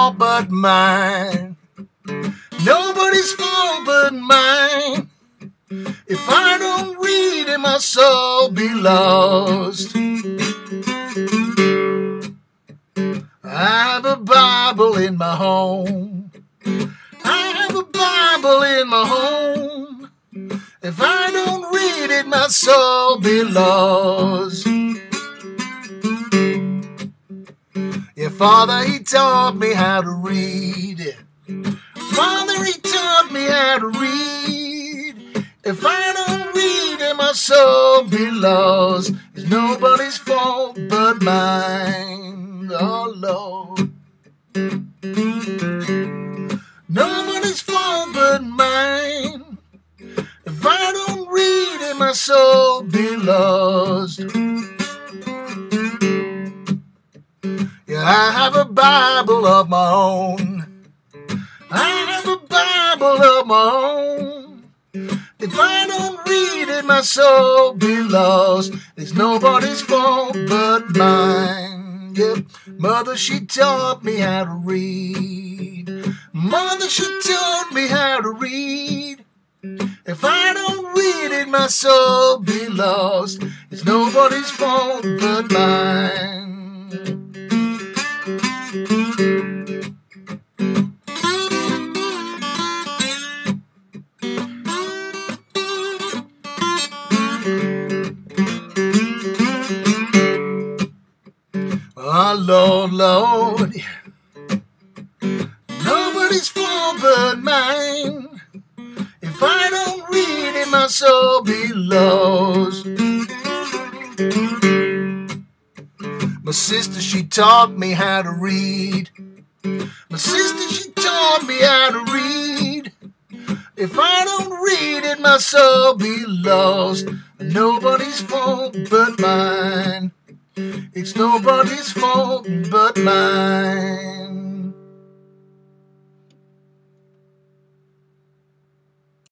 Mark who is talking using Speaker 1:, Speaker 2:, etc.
Speaker 1: fault but mine. Nobody's fault but mine. If I don't read it, my soul be lost. I have a Bible in my home. I have a Bible in my home. If I don't read it, my soul be lost. Yeah, Father, He taught me how to read it. Father, He taught me how to read. If I don't read it, my soul be lost. It's nobody's fault but mine, oh Lord. Nobody's fault but mine. If I don't read it, my soul be lost. Yeah, I have a Bible of my own. I have a Bible of my own. If I don't read it, my soul be lost. It's nobody's fault but mine. Yep, Mother, she taught me how to read. Mother, she taught me how to read. If I don't read it, my soul be lost. It's nobody's fault but mine. Oh, Lord, Lord, nobody's fault but mine. If I don't read it, my soul be lost. My sister, she taught me how to read. My sister, she taught me how to read. If I don't read it, my soul be lost. Nobody's fault but mine. It's nobody's fault but mine.